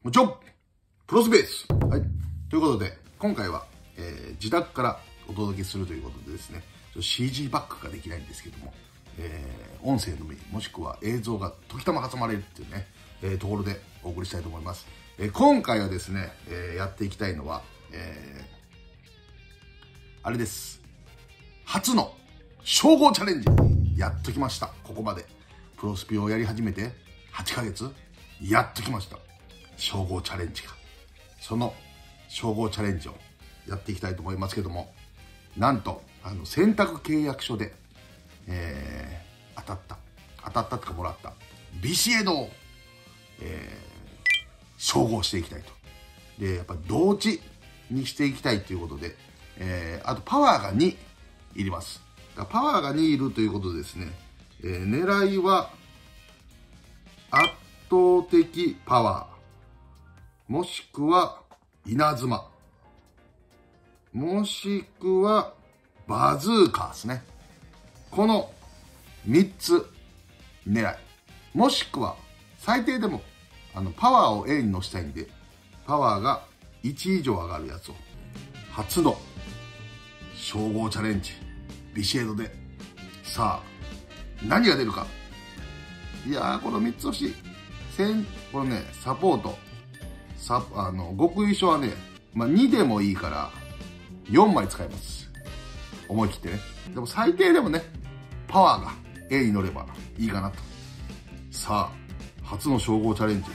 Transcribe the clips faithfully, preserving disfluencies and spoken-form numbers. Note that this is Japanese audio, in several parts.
もちろん、プロスペース。はい。ということで、今回は、えー、自宅からお届けするということでですね、シージー バックができないんですけども、えー、音声のみ、もしくは映像が時たま挟まれるっていうね、えー、ところでお送りしたいと思います。えー、今回はですね、えー、やっていきたいのは、えー、あれです。初の称号チャレンジ、やっときました。ここまで。プロスピをやり始めてはちかげつ、やっときました。称号チャレンジが。その称号チャレンジをやっていきたいと思いますけども、なんと、あの、選択契約書で、えー、当たった。当たったってかもらった。ビシエドを、えー、称号していきたいと。で、やっぱ同値にしていきたいということで、えー、あとパワーがにいります。だからパワーがにいるということでですね、えー、狙いは圧倒的パワー、もしくは稲妻、もしくはバズーカーですね。このみっつ狙い、もしくは最低でもあのパワーを A に乗せたいんで、パワーがいち以上上がるやつを初の称号チャレンジビシエドで、さあ何が出るか。いやー、このみっつ欲しい。これね、サポートサあの極意書はね、まあ、にでもいいからよんまい使います。思い切ってね。でも最低でもね、パワーが A に乗ればいいかなと。さあ初の称号チャレンジ。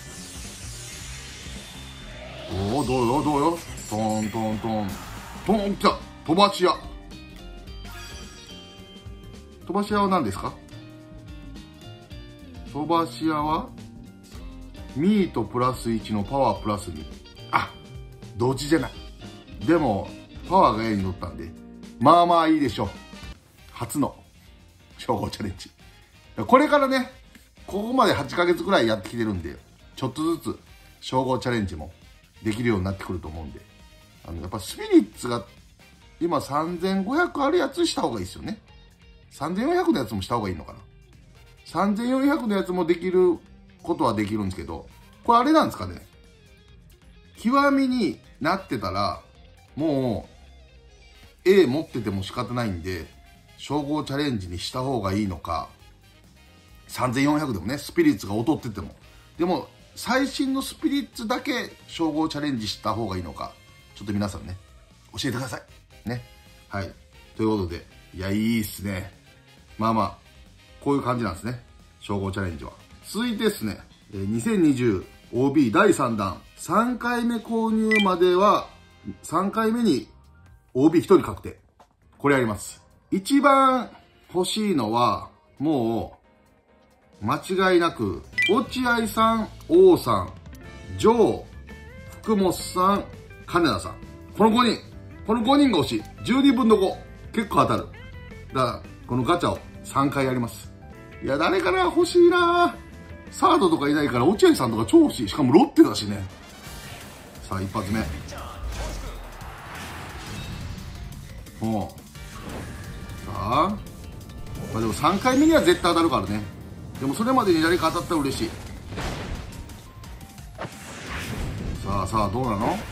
おお、どうよどうよ。トントントントン。きた。飛ばし屋。飛ばし屋は何ですか？飛ばし屋はミートプラスいちのパワープラスに。あ、同値じゃない。でもパワーが A に乗ったんで、まあまあいいでしょう。初の称号チャレンジ。これからね、ここまではちかげつくらいやってきてるんで、ちょっとずつ称号チャレンジもできるようになってくると思うんで、あのやっぱスピリッツが今さんぜんごひゃくあるやつした方がいいですよね。さんぜんよんひゃくのやつもした方がいいのかな。さんぜんよんひゃくのやつもできることはできるんですけど、これあれなんですかね。極みになってたら、もう A 持ってても仕方ないんで、称号チャレンジにした方がいいのか、さんぜんよんひゃくでもね、スピリッツが劣ってても。でも、最新のスピリッツだけ称号チャレンジした方がいいのか、ちょっと皆さんね、教えてください。ね。はい。ということで、いや、いいっすね。まあまあ、こういう感じなんですね。称号チャレンジは。続いてですね、にせんにじゅうオービー だいさんだん、さんかいめ購入までは、さんかいめに オービーひとり確定。これやります。一番欲しいのは、もう、間違いなく、落合さん、王さん、ジョー、福本さん、金田さん。このごにん。このごにんが欲しい。じゅうにぶんのご。結構当たる。だから、このガチャをさんかいやります。いや、誰かな欲しいな。サードとかいないから落合さんとか超欲しい。しかもロッテだしね。さあ、一発目。もう。さあ。まあでもさんかいめには絶対当たるからね。でもそれまでに誰か当たったら嬉しい。さあさあ、どうなの？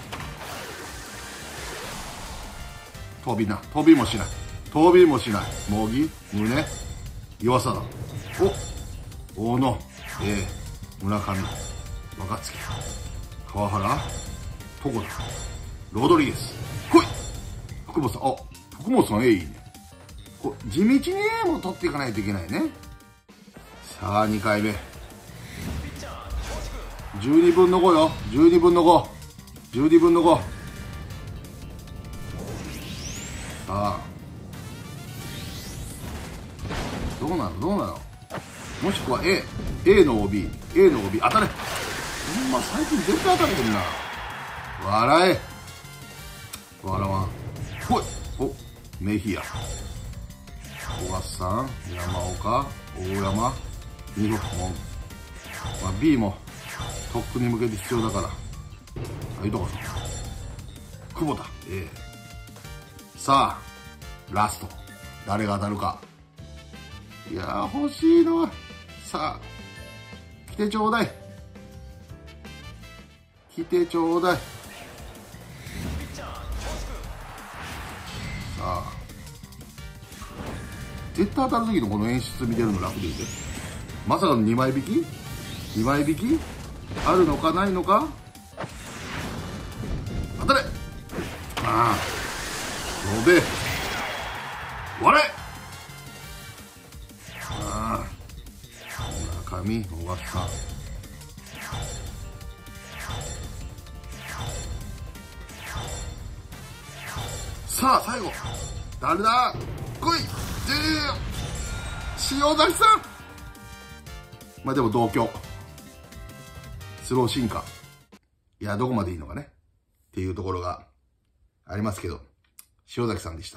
飛びな。飛びもしない。飛びもしない。茂木、宗、岩貞、お、大野、えー、村上、若月、川原、床田、ロドリゲス、来い！福本さん、あ、福本さん、ええ、いいね。こ地道に A も取っていかないといけないね。さあ、にかいめ。じゅうにぶんのごよ。じゅうにぶんのご。じゅうにぶんのご。さあ。どうなのどうなの。もしくは A。A の オービー。A の オービー。当たれ。ほんま最近絶対当たれへんな。笑え。笑わん。ほい。お、メヒア。小笠さん、山岡、大山、二六門。まあ、B も特訓に向けて必要だから。はい、どこさん。久保田。A。さあ、ラスト。誰が当たるか。いやー、欲しいのは。さあ、来てちょうだい。 来てちょうだい。さあ絶対当たる時のこの演出見てるの楽でいいで。まさかのにまい引き ?に 枚引きあるのかないのか。当たれ。ああので割れ。ああ中身終わった。さあ最後誰だ。来い。塩崎さん。まあでも同居スロー進化、いやどこまでいいのかねっていうところがありますけど、塩崎さんでした。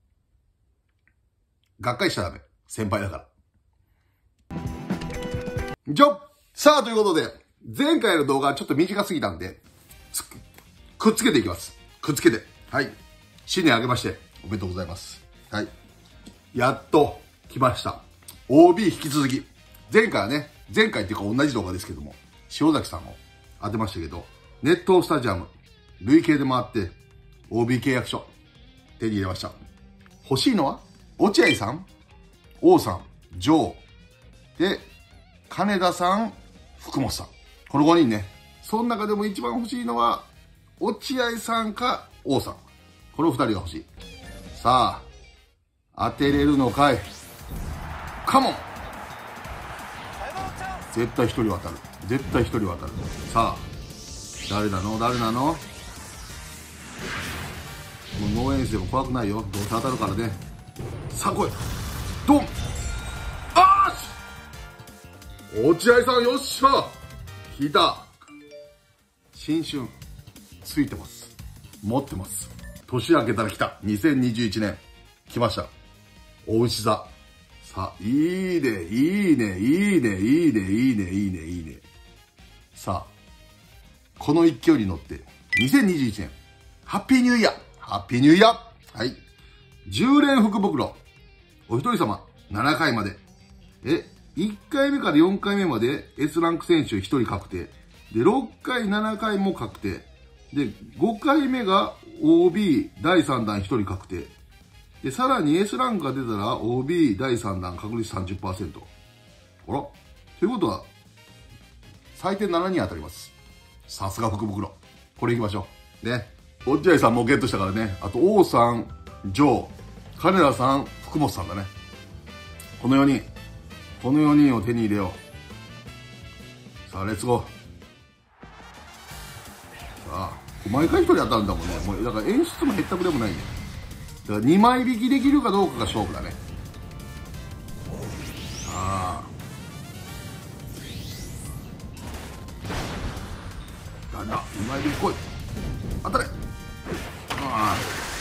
がっかりしちゃダメ、先輩だからじゃ。さあということで前回の動画はちょっと短すぎたんでくっつけていきます。くっつけて、はい、新年明けましておめでとうございます。はい、やっと来ました オービー 引き続き。前回はね、前回っていうか同じ動画ですけども塩崎さんを当てましたけど、熱湯スタジアム累計で回って オービー 契約書手に入れました。欲しいのは落合さん、王さん、ジョーで金田さん、福本さん、このごにんね。その中でも一番欲しいのは落合さんか王さん、このふたりが欲しい。さあ当てれるのかい。カモン。絶対一人渡る、絶対一人渡る。さあ誰なの誰なの。もう農園生でも怖くないよ、どうせ当たるからね。さあ来い、ドン。あーし、落合さん、よっしゃ引いた。新春ついてます、持ってます。年明けたら来たにせんにじゅういちねん来ました、お牛座。さあ、いいね、いいね、いいね、いいね、いいね、いいね、いいね。さあ、この勢いに乗って、にせんにじゅういちねん、ハッピーニューイヤー、ハッピーニューイヤー。はい。じゅう連福袋、お一人様、ななかいまで。え、いっかいめからよんかいめまで S ランク選手ひとり確定。で、ろっかい、ななかいも確定。で、ごかいめが オービー だいさんだんひとり確定。で、さらに S ランクが出たら オービー だいさんだん確率 さんじゅっパーセント。あら？ということは、最低ななにん当たります。さすが福袋。これ行きましょう。ね。落合さんもゲットしたからね。あと、王さん、ジョー、金田さん、福本さんだね。このよにん。このよにんを手に入れよう。さあ、レッツゴー。さあ、毎回一人当たるんだもんね。もう、だから演出もへったくれもないね。だからにまい引きできるかどうかが勝負だね。さあ。だんだん、にまい引き来い。当たれ。ああ。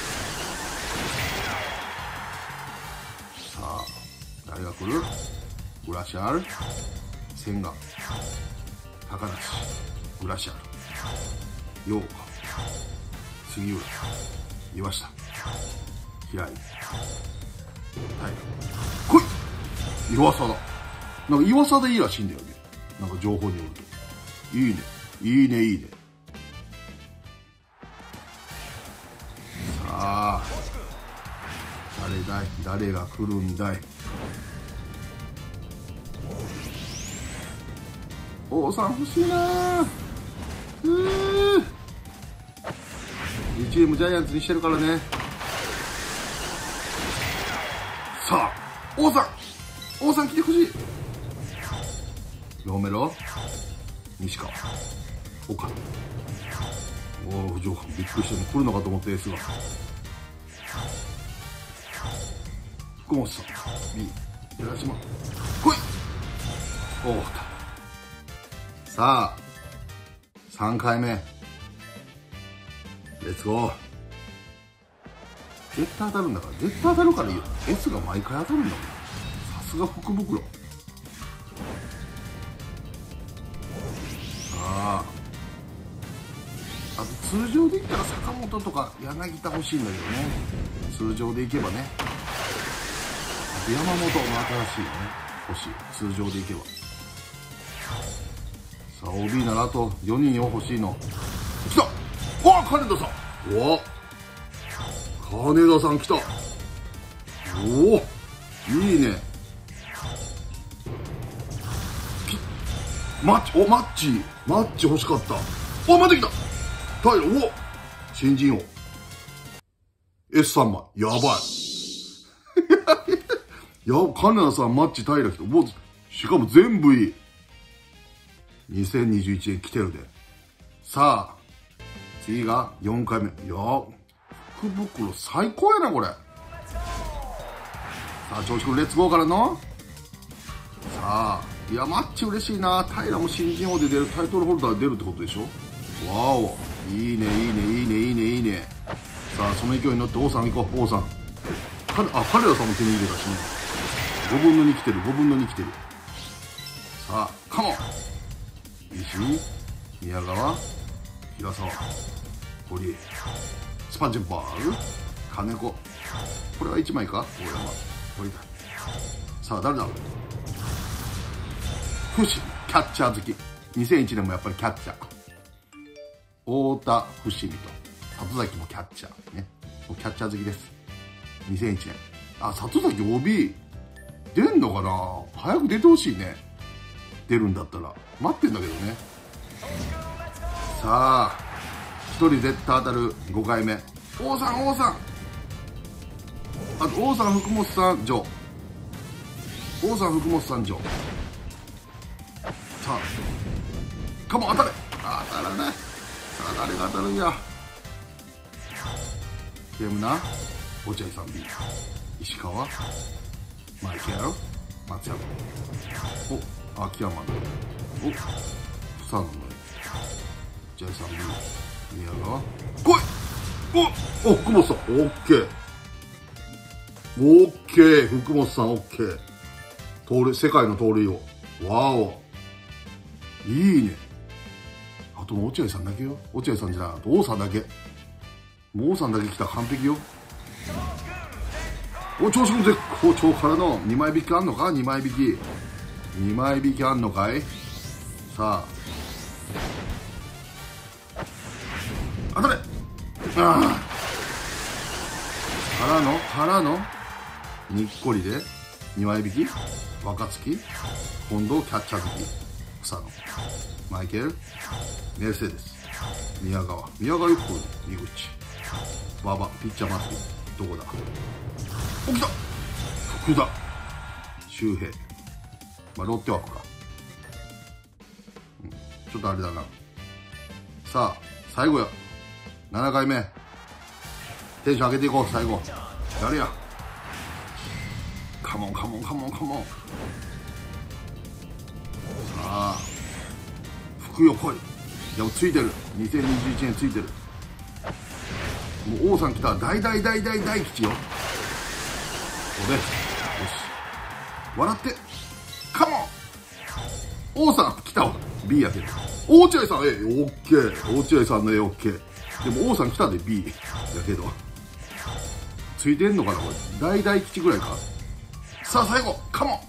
さあ、誰が来る？グラシャール、千賀、高梨、グラシャール、陽子、杉浦、岩下、平井、はい、来い。岩佐だ。なんか岩佐でいいらしいんだよね。なんか情報によると。いいね。いいね、いいね。さあ、誰だい？誰が来るんだい？王さん欲しいなー。うー。にチームジャイアンツにしてるからね。さあ、王さん、王さん来てほしい。ロメロ、西川、岡。おお、藤岡、びっくりして来るのかと思ってエースが。福本さん、B、寺島、来い。おお、さあ、さんかいめ。レッツゴー。絶対当たるんだから、絶対当たるからいいよ。S が毎回当たるんだもん。さすが福袋。さあ、あと通常でいったら坂本とか柳田欲しいんだけどね。通常でいけばね。あと山本も新しいよね。欲しい。通常でいけば。 さあ オービー ならあとよにんを欲しいの。来た。おっ金田さん。おっ金田さん来た。おおいいね。マッチ、おマッチマッチ欲しかった。おまた来た。タイラ、お新人王 エスさん 枚やばい。いや金田さんマッチタイラ来た。もうしかも全部いい。にせんにじゅういちねん来てるで。さあ次がよんかいめ。いや福袋最高やなこれ。さあ調子くんレッツゴーからの。さあいやマッチ嬉しいな。平も新人王で出る、タイトルホルダー出るってことでしょ。わおいいねいいねいいねいいねいいね。さあその勢いに乗って王さん行こう。王さんかあ彼らさんも手に入れたしね。ごぶんのに来てるごぶんのに来てる。さあカモン石宮川平沢堀スパンジェバーグ金子。これはいちまいか。大山堀田。さあ誰だ。フシキャッチャー好き。にせんいちねんもやっぱりキャッチャー。太田伏見と里崎もキャッチャーね。キャッチャー好きです。にせんいちねん。あ里崎 オービー 出んのかな。早く出てほしいね。出るんだったら待ってんだけどね。さあひとり絶対当たるごかいめ。王さん王さんあと王さん福本さんジョー。王さん福本さんジョー。さあかも当たれ。あ当たらない。さあ誰が当たるんや。ゲームな落合さん B 石川マイケル松山お秋山のお草野の落合さん B 宮川来い。おお福本さんオッケーオッケー福本さんオッケー。盗塁世界の盗塁をわおいいね。あと落合さんだけよ。落合さんじゃないあと王さんだけ。もう王さんだけ来たら完璧よ。お調子も絶好調からのにまい引きあんのか。にまい引きにまい引きあんのかい。さあ当たれ。ああからのからのにっこりでにまい引き若月近藤キャッチャー好き草野マイケルメルセデス宮川宮川よく井口馬場ピッチャー祭りどこだ。起きた福田周平、まあロッテ枠か、うん、ちょっとあれだな。さあ最後やななかいめ。テンション上げていこう。最後誰や。カモンカモンカモンカモン。さあ福よ来い。いやついてる。にせんにじゅういちねんついてる。もう王さん来たら大大大大大吉よ。ここでよし笑ってカモン。王さん来たわ B やけど。落合さん A オッケー。落合さんの A オッケー。でも王さん来たで B やけどついてんのかなこれ。大大吉ぐらいか。さあ最後カモ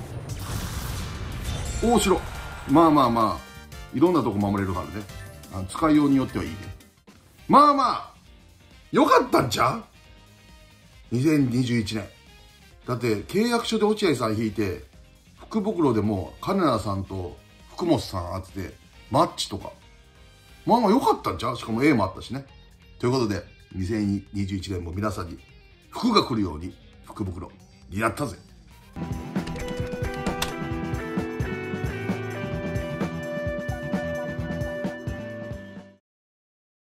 ン大城。まあまあまあいろんなとこ守れるからね。あの使いようによってはいいね。まあまあよかったんちゃう。にせんにじゅういちねんだって契約書で落合さん引いて福袋でも金田さんと福本さん当ててマッチとかまあまあよかったんちゃう。しかも A もあったしね。ということでにせんにじゅういちねんも皆さんに福が来るように福袋やったぜ。